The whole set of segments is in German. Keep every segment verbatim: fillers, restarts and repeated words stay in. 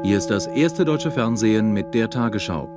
Hier ist das erste deutsche Fernsehen mit der Tagesschau.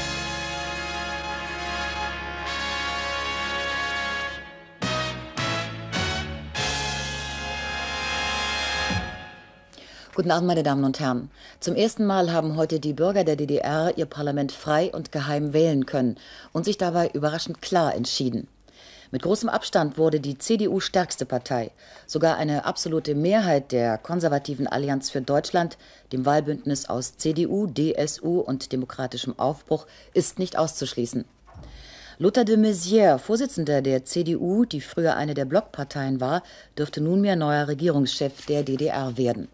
Guten Abend, meine Damen und Herren. Zum ersten Mal haben heute die Bürger der D D R ihr Parlament frei und geheim wählen können und sich dabei überraschend klar entschieden. Mit großem Abstand wurde die C D U stärkste Partei. Sogar eine absolute Mehrheit der konservativen Allianz für Deutschland, dem Wahlbündnis aus C D U, D S U und demokratischem Aufbruch, ist nicht auszuschließen. Lothar de Maizière, Vorsitzender der C D U, die früher eine der Blockparteien war, dürfte nunmehr neuer Regierungschef der D D R werden.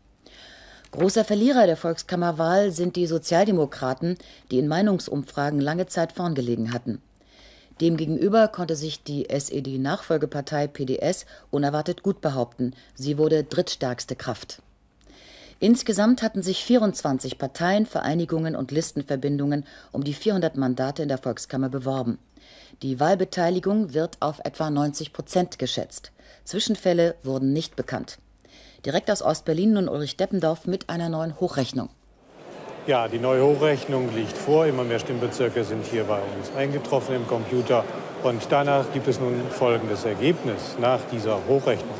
Großer Verlierer der Volkskammerwahl sind die Sozialdemokraten, die in Meinungsumfragen lange Zeit vorn gelegen hatten. Demgegenüber konnte sich die S E D-Nachfolgepartei P D S unerwartet gut behaupten. Sie wurde drittstärkste Kraft. Insgesamt hatten sich vierundzwanzig Parteien, Vereinigungen und Listenverbindungen um die vierhundert Mandate in der Volkskammer beworben. Die Wahlbeteiligung wird auf etwa neunzig Prozent geschätzt. Zwischenfälle wurden nicht bekannt. Direkt aus Ostberlin nun Ulrich Deppendorf mit einer neuen Hochrechnung. Ja, die neue Hochrechnung liegt vor. Immer mehr Stimmbezirke sind hier bei uns eingetroffen im Computer. Und danach gibt es nun folgendes Ergebnis nach dieser Hochrechnung.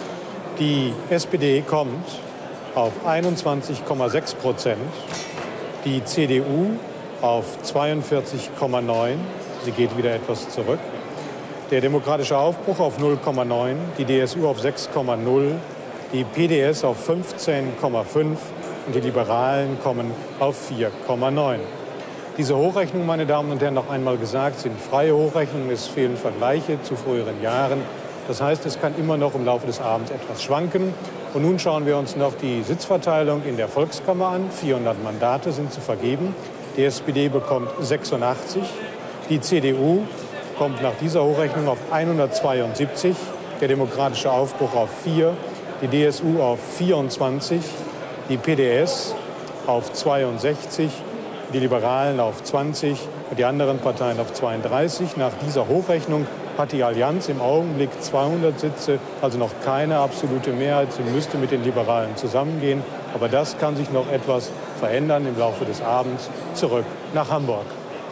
Die S P D kommt auf einundzwanzig Komma sechs Prozent, die C D U auf zweiundvierzig Komma neun, sie geht wieder etwas zurück, der Demokratische Aufbruch auf null Komma neun, die D S U auf sechs Komma null, die P D S auf fünfzehn Komma fünf und die Liberalen kommen auf vier Komma neun. Diese Hochrechnungen, meine Damen und Herren, noch einmal gesagt, sind freie Hochrechnungen. Es fehlen Vergleiche zu früheren Jahren. Das heißt, es kann immer noch im Laufe des Abends etwas schwanken. Und nun schauen wir uns noch die Sitzverteilung in der Volkskammer an. vierhundert Mandate sind zu vergeben. Die S P D bekommt sechsundachtzig. Die C D U kommt nach dieser Hochrechnung auf hundertzweiundsiebzig. Der Demokratische Aufbruch auf vier. Die D S U auf vierundzwanzig. Die P D S auf zweiundsechzig, die Liberalen auf zwanzig und die anderen Parteien auf zweiunddreißig. Nach dieser Hochrechnung hat die Allianz im Augenblick zweihundert Sitze, also noch keine absolute Mehrheit. Sie müsste mit den Liberalen zusammengehen. Aber das kann sich noch etwas verändern im Laufe des Abends. Zurück nach Hamburg.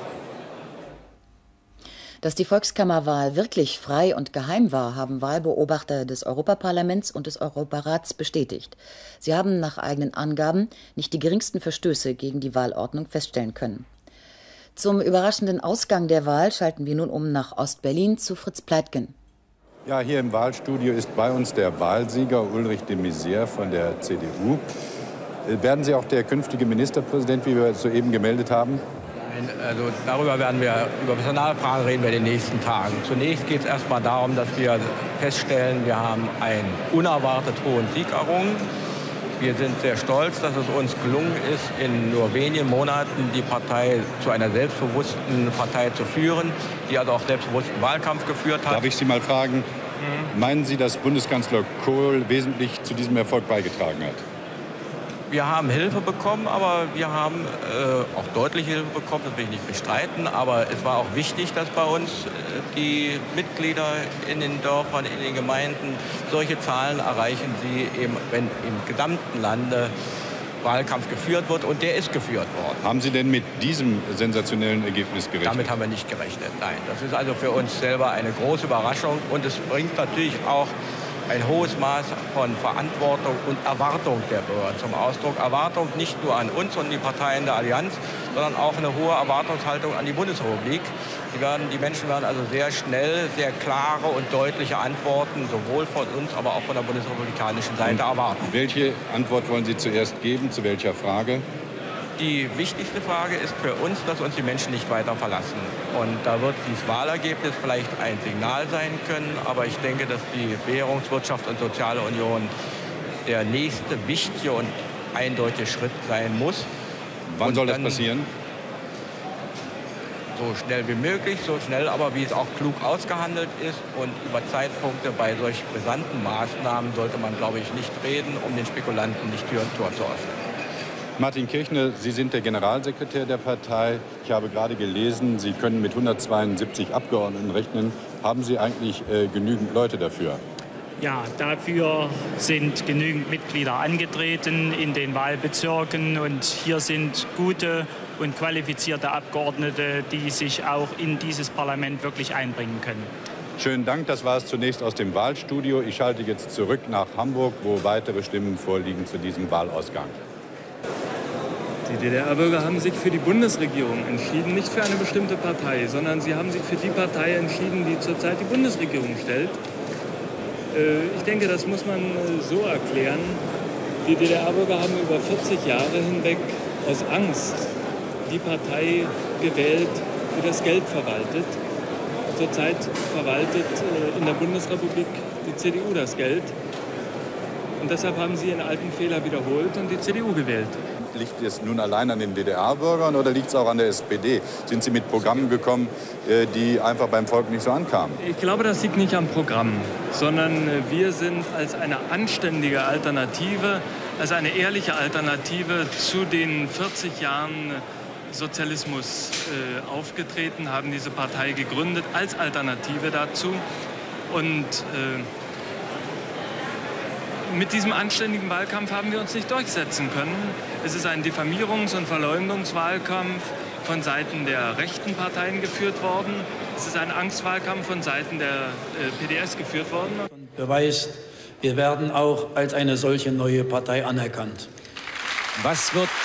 Dass die Volkskammerwahl wirklich frei und geheim war, haben Wahlbeobachter des Europaparlaments und des Europarats bestätigt. Sie haben nach eigenen Angaben nicht die geringsten Verstöße gegen die Wahlordnung feststellen können. Zum überraschenden Ausgang der Wahl schalten wir nun um nach Ostberlin zu Fritz Pleitgen. Ja, hier im Wahlstudio ist bei uns der Wahlsieger Ulrich de Maizière von der C D U. Werden Sie auch der künftige Ministerpräsident, wie wir soeben gemeldet haben? Also darüber werden wir, über Personalfragen reden wir in den nächsten Tagen. Zunächst geht es erstmal darum, dass wir feststellen, wir haben einen unerwartet hohen Sieg errungen. Wir sind sehr stolz, dass es uns gelungen ist, in nur wenigen Monaten die Partei zu einer selbstbewussten Partei zu führen, die also auch selbstbewussten Wahlkampf geführt hat. Darf ich Sie mal fragen, mhm. meinen Sie, dass Bundeskanzler Kohl wesentlich zu diesem Erfolg beigetragen hat? Wir haben Hilfe bekommen, aber wir haben äh, auch deutliche Hilfe bekommen, das will ich nicht bestreiten. Aber es war auch wichtig, dass bei uns äh, die Mitglieder in den Dörfern, in den Gemeinden solche Zahlen erreichen, sie eben, wenn im gesamten Lande Wahlkampf geführt wird. Und der ist geführt worden. Haben Sie denn mit diesem sensationellen Ergebnis gerechnet? Damit haben wir nicht gerechnet, nein. Das ist also für uns selber eine große Überraschung. Und es bringt natürlich auch ein hohes Maß von Verantwortung und Erwartung der Bürger zum Ausdruck. Erwartung nicht nur an uns und die Parteien der Allianz, sondern auch eine hohe Erwartungshaltung an die Bundesrepublik. Die, werden, die Menschen werden also sehr schnell, sehr klare und deutliche Antworten, sowohl von uns, aber auch von der bundesrepublikanischen Seite erwarten. Welche Antwort wollen Sie zuerst geben? Zu welcher Frage? Die wichtigste Frage ist für uns, dass uns die Menschen nicht weiter verlassen. Und da wird dieses Wahlergebnis vielleicht ein Signal sein können. Aber ich denke, dass die Währungswirtschaft und soziale Union der nächste wichtige und eindeutige Schritt sein muss. Wann und soll das passieren? So schnell wie möglich, so schnell aber, wie es auch klug ausgehandelt ist. Und über Zeitpunkte bei solch brisanten Maßnahmen sollte man, glaube ich, nicht reden, um den Spekulanten nicht Tür und Tor zu öffnen. Martin Kirchner, Sie sind der Generalsekretär der Partei. Ich habe gerade gelesen, Sie können mit hundertzweiundsiebzig Abgeordneten rechnen. Haben Sie eigentlich äh, genügend Leute dafür? Ja, dafür sind genügend Mitglieder angetreten in den Wahlbezirken und hier sind gute und qualifizierte Abgeordnete, die sich auch in dieses Parlament wirklich einbringen können. Schönen Dank, das war es zunächst aus dem Wahlstudio. Ich schalte jetzt zurück nach Hamburg, wo weitere Stimmen vorliegen zu diesem Wahlausgang. Die D D R-Bürger haben sich für die Bundesregierung entschieden, nicht für eine bestimmte Partei, sondern sie haben sich für die Partei entschieden, die zurzeit die Bundesregierung stellt. Ich denke, das muss man so erklären. Die D D R-Bürger haben über vierzig Jahre hinweg aus Angst die Partei gewählt, die das Geld verwaltet. Zurzeit verwaltet in der Bundesrepublik die C D U das Geld. Und deshalb haben sie ihren alten Fehler wiederholt und die C D U gewählt. Liegt es nun allein an den D D R-Bürgern oder liegt es auch an der S P D? Sind Sie mit Programmen gekommen, die einfach beim Volk nicht so ankamen? Ich glaube, das liegt nicht am Programm, sondern wir sind als eine anständige Alternative, als eine ehrliche Alternative zu den vierzig Jahren Sozialismus äh, aufgetreten, haben diese Partei gegründet als Alternative dazu. Und äh, mit diesem anständigen Wahlkampf haben wir uns nicht durchsetzen können. Es ist ein Diffamierungs- und Verleumdungswahlkampf von Seiten der rechten Parteien geführt worden. Es ist ein Angstwahlkampf von Seiten der äh, P D S geführt worden. Beweist, wir werden auch als eine solche neue Partei anerkannt. Was wird,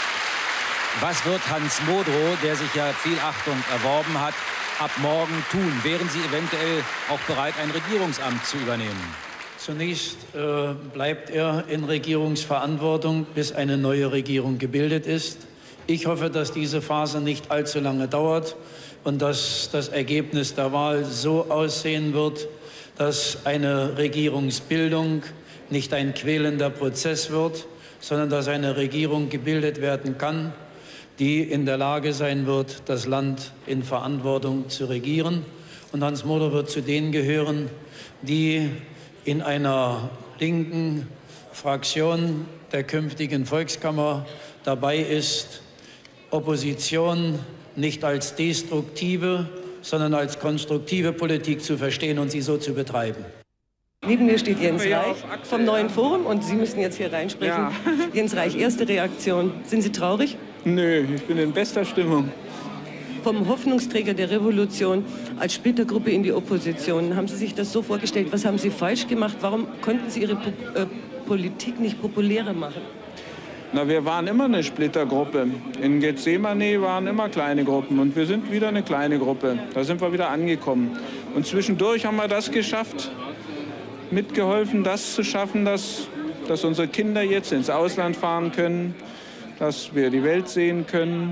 was wird Hans Modrow, der sich ja viel Achtung erworben hat, ab morgen tun? Wären Sie eventuell auch bereit, ein Regierungsamt zu übernehmen? Zunächst äh, bleibt er in Regierungsverantwortung, bis eine neue Regierung gebildet ist. Ich hoffe, dass diese Phase nicht allzu lange dauert und dass das Ergebnis der Wahl so aussehen wird, dass eine Regierungsbildung nicht ein quälender Prozess wird, sondern dass eine Regierung gebildet werden kann, die in der Lage sein wird, das Land in Verantwortung zu regieren. Und Hans Modrow wird zu denen gehören, die in einer linken Fraktion der künftigen Volkskammer dabei ist, Opposition nicht als destruktive, sondern als konstruktive Politik zu verstehen und sie so zu betreiben. Neben mir steht Jens Reich vom Neuen Forum und Sie müssen jetzt hier reinsprechen. Ja. Jens Reich, erste Reaktion. Sind Sie traurig? Nö, ich bin in bester Stimmung. Vom Hoffnungsträger der Revolution als Splittergruppe in die Opposition. Haben Sie sich das so vorgestellt? Was haben Sie falsch gemacht? Warum konnten Sie Ihre po äh, Politik nicht populärer machen? Na, wir waren immer eine Splittergruppe. In Gethsemane waren immer kleine Gruppen und wir sind wieder eine kleine Gruppe. Da sind wir wieder angekommen. Und zwischendurch haben wir das geschafft, mitgeholfen, das zu schaffen, dass, dass unsere Kinder jetzt ins Ausland fahren können, dass wir die Welt sehen können,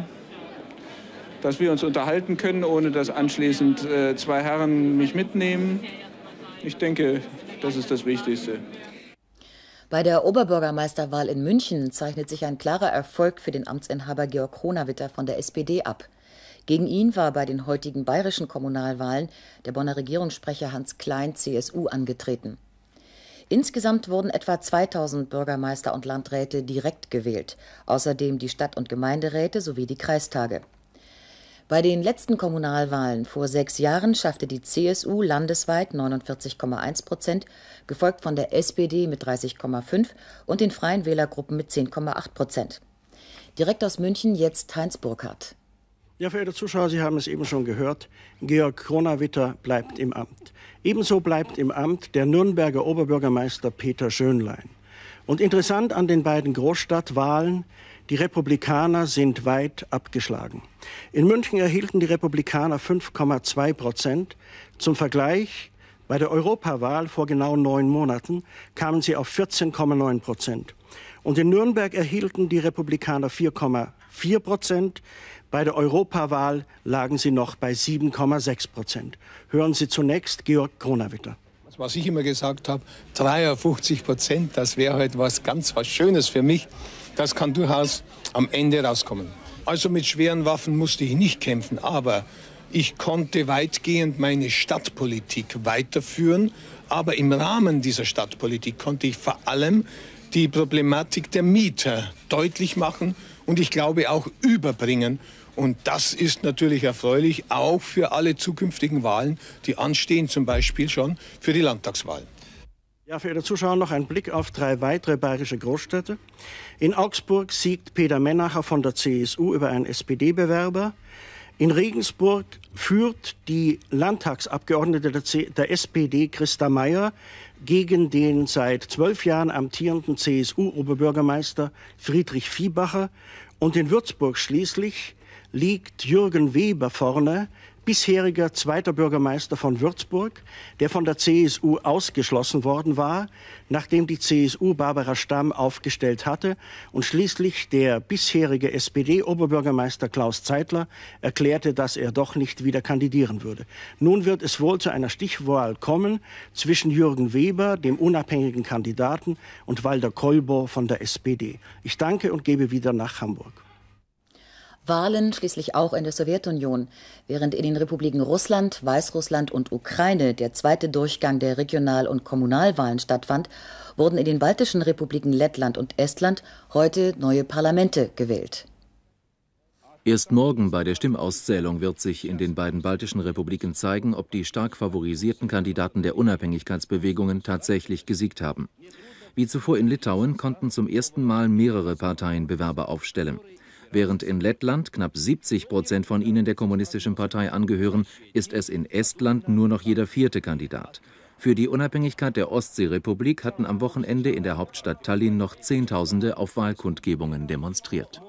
dass wir uns unterhalten können, ohne dass anschließend äh, zwei Herren mich mitnehmen. Ich denke, das ist das Wichtigste. Bei der Oberbürgermeisterwahl in München zeichnet sich ein klarer Erfolg für den Amtsinhaber Georg Kronawitter von der S P D ab. Gegen ihn war bei den heutigen bayerischen Kommunalwahlen der Bonner Regierungssprecher Hans Klein, C S U, angetreten. Insgesamt wurden etwa zweitausend Bürgermeister und Landräte direkt gewählt, außerdem die Stadt- und Gemeinderäte sowie die Kreistage. Bei den letzten Kommunalwahlen vor sechs Jahren schaffte die C S U landesweit neunundvierzig Komma eins Prozent, gefolgt von der S P D mit dreißig Komma fünf und den Freien Wählergruppen mit zehn Komma acht Prozent. Direkt aus München jetzt Heinz Burkhardt. Ja, verehrte Zuschauer, Sie haben es eben schon gehört, Georg Kronawitter bleibt im Amt. Ebenso bleibt im Amt der Nürnberger Oberbürgermeister Peter Schönlein. Und interessant an den beiden Großstadtwahlen: die Republikaner sind weit abgeschlagen. In München erhielten die Republikaner fünf Komma zwei Prozent. Zum Vergleich, bei der Europawahl vor genau neun Monaten kamen sie auf vierzehn Komma neun Prozent. Und in Nürnberg erhielten die Republikaner vier Komma vier Prozent. Bei der Europawahl lagen sie noch bei sieben Komma sechs Prozent. Hören Sie zunächst Georg Kronawitter. Was ich immer gesagt habe, dreiundfünfzig Prozent, das wäre halt was ganz was Schönes für mich. Das kann durchaus am Ende rauskommen. Also mit schweren Waffen musste ich nicht kämpfen, aber ich konnte weitgehend meine Stadtpolitik weiterführen. Aber im Rahmen dieser Stadtpolitik konnte ich vor allem die Problematik der Mieter deutlich machen und ich glaube auch überbringen. Und das ist natürlich erfreulich, auch für alle zukünftigen Wahlen, die anstehen, zum Beispiel schon für die Landtagswahlen. Ja, verehrte Zuschauer, noch ein Blick auf drei weitere bayerische Großstädte. In Augsburg siegt Peter Menacher von der C S U über einen S P D-Bewerber. In Regensburg führt die Landtagsabgeordnete der, C der S P D Christa Meier gegen den seit zwölf Jahren amtierenden C S U-Oberbürgermeister Friedrich Viehbacher. Und in Würzburg schließlich liegt Jürgen Weber vorne, bisheriger zweiter Bürgermeister von Würzburg, der von der C S U ausgeschlossen worden war, nachdem die C S U Barbara Stamm aufgestellt hatte. Und schließlich der bisherige S P D-Oberbürgermeister Klaus Zeitler erklärte, dass er doch nicht wieder kandidieren würde. Nun wird es wohl zu einer Stichwahl kommen zwischen Jürgen Weber, dem unabhängigen Kandidaten, und Walter Kolbow von der S P D. Ich danke und gebe wieder nach Hamburg. Wahlen schließlich auch in der Sowjetunion. Während in den Republiken Russland, Weißrussland und Ukraine der zweite Durchgang der Regional- und Kommunalwahlen stattfand, wurden in den baltischen Republiken Lettland und Estland heute neue Parlamente gewählt. Erst morgen bei der Stimmauszählung wird sich in den beiden baltischen Republiken zeigen, ob die stark favorisierten Kandidaten der Unabhängigkeitsbewegungen tatsächlich gesiegt haben. Wie zuvor in Litauen konnten zum ersten Mal mehrere Parteien Bewerber aufstellen. Während in Lettland knapp siebzig Prozent von ihnen der Kommunistischen Partei angehören, ist es in Estland nur noch jeder vierte Kandidat. Für die Unabhängigkeit der Ostseerepublik hatten am Wochenende in der Hauptstadt Tallinn noch Zehntausende auf Wahlkundgebungen demonstriert.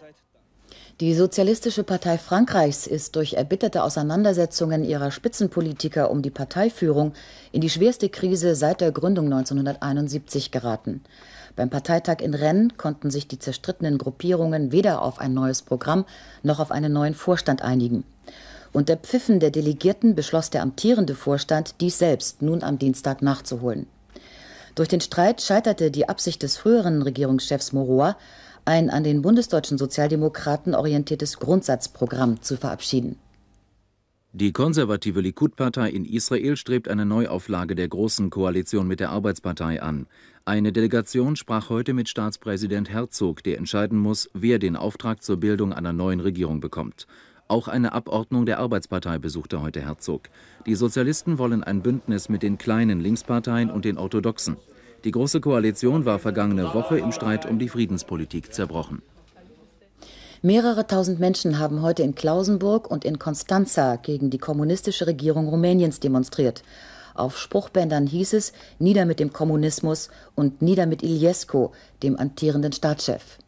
Die Sozialistische Partei Frankreichs ist durch erbitterte Auseinandersetzungen ihrer Spitzenpolitiker um die Parteiführung in die schwerste Krise seit der Gründung neunzehnhunderteinundsiebzig geraten. Beim Parteitag in Rennes konnten sich die zerstrittenen Gruppierungen weder auf ein neues Programm noch auf einen neuen Vorstand einigen. Unter Pfiffen der Delegierten beschloss der amtierende Vorstand, dies selbst nun am Dienstag nachzuholen. Durch den Streit scheiterte die Absicht des früheren Regierungschefs Mauroy, ein an den bundesdeutschen Sozialdemokraten orientiertes Grundsatzprogramm zu verabschieden. Die konservative Likud-Partei in Israel strebt eine Neuauflage der Großen Koalition mit der Arbeitspartei an. Eine Delegation sprach heute mit Staatspräsident Herzog, der entscheiden muss, wer den Auftrag zur Bildung einer neuen Regierung bekommt. Auch eine Abordnung der Arbeitspartei besuchte heute Herzog. Die Sozialisten wollen ein Bündnis mit den kleinen Linksparteien und den Orthodoxen. Die Große Koalition war vergangene Woche im Streit um die Friedenspolitik zerbrochen. Mehrere tausend Menschen haben heute in Klausenburg und in Constanța gegen die kommunistische Regierung Rumäniens demonstriert. Auf Spruchbändern hieß es: Nieder mit dem Kommunismus und nieder mit Iliescu, dem amtierenden Staatschef.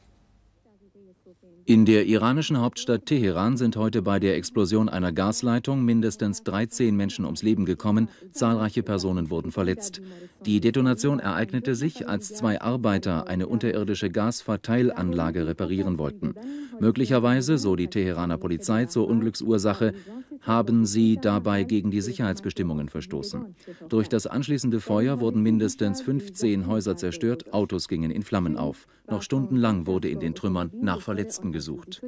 In der iranischen Hauptstadt Teheran sind heute bei der Explosion einer Gasleitung mindestens dreizehn Menschen ums Leben gekommen, zahlreiche Personen wurden verletzt. Die Detonation ereignete sich, als zwei Arbeiter eine unterirdische Gasverteilanlage reparieren wollten. Möglicherweise, so die Teheraner Polizei zur Unglücksursache, haben sie dabei gegen die Sicherheitsbestimmungen verstoßen. Durch das anschließende Feuer wurden mindestens fünfzehn Häuser zerstört, Autos gingen in Flammen auf. Noch stundenlang wurde in den Trümmern nach Verletzten gesucht.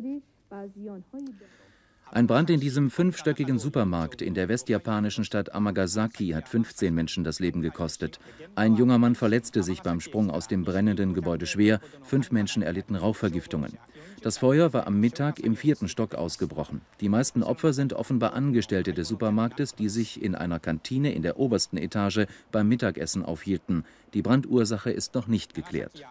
Ein Brand in diesem fünfstöckigen Supermarkt in der westjapanischen Stadt Amagasaki hat fünfzehn Menschen das Leben gekostet. Ein junger Mann verletzte sich beim Sprung aus dem brennenden Gebäude schwer, fünf Menschen erlitten Rauchvergiftungen. Das Feuer war am Mittag im vierten Stock ausgebrochen. Die meisten Opfer sind offenbar Angestellte des Supermarktes, die sich in einer Kantine in der obersten Etage beim Mittagessen aufhielten. Die Brandursache ist noch nicht geklärt.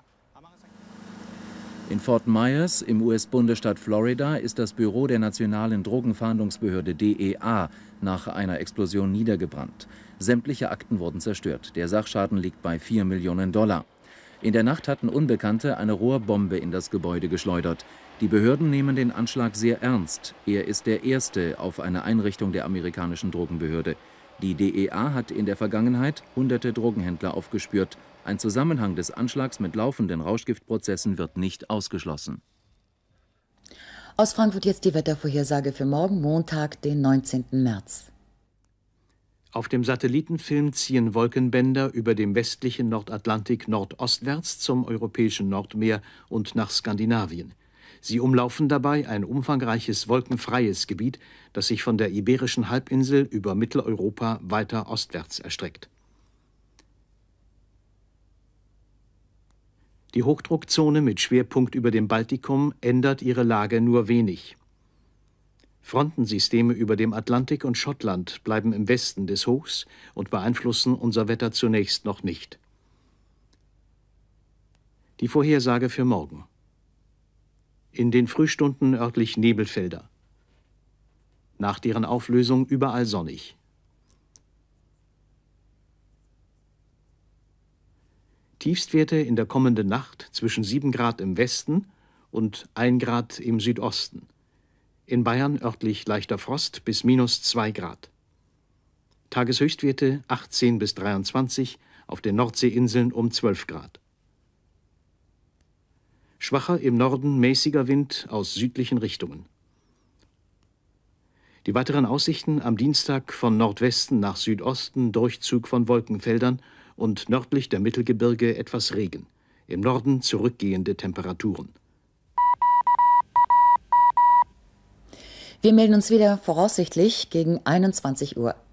In Fort Myers im U S-Bundesstaat Florida ist das Büro der Nationalen Drogenfahndungsbehörde D E A nach einer Explosion niedergebrannt. Sämtliche Akten wurden zerstört. Der Sachschaden liegt bei vier Millionen Dollar. In der Nacht hatten Unbekannte eine Rohrbombe in das Gebäude geschleudert. Die Behörden nehmen den Anschlag sehr ernst. Er ist der erste auf eine Einrichtung der amerikanischen Drogenbehörde. Die D E A hat in der Vergangenheit hunderte Drogenhändler aufgespürt. Ein Zusammenhang des Anschlags mit laufenden Rauschgiftprozessen wird nicht ausgeschlossen. Aus Frankfurt jetzt die Wettervorhersage für morgen Montag, den neunzehnten März. Auf dem Satellitenfilm ziehen Wolkenbänder über dem westlichen Nordatlantik nordostwärts zum europäischen Nordmeer und nach Skandinavien. Sie umlaufen dabei ein umfangreiches wolkenfreies Gebiet, das sich von der Iberischen Halbinsel über Mitteleuropa weiter ostwärts erstreckt. Die Hochdruckzone mit Schwerpunkt über dem Baltikum ändert ihre Lage nur wenig. Frontensysteme über dem Atlantik und Schottland bleiben im Westen des Hochs und beeinflussen unser Wetter zunächst noch nicht. Die Vorhersage für morgen. In den Frühstunden örtlich Nebelfelder. Nach deren Auflösung überall sonnig. Tiefstwerte in der kommenden Nacht zwischen sieben Grad im Westen und ein Grad im Südosten. In Bayern örtlich leichter Frost bis minus zwei Grad. Tageshöchstwerte achtzehn bis dreiundzwanzig, auf den Nordseeinseln um zwölf Grad. Schwacher im Norden mäßiger Wind aus südlichen Richtungen. Die weiteren Aussichten am Dienstag von Nordwesten nach Südosten Durchzug von Wolkenfeldern und nördlich der Mittelgebirge etwas Regen. Im Norden zurückgehende Temperaturen. Wir melden uns wieder voraussichtlich gegen einundzwanzig Uhr.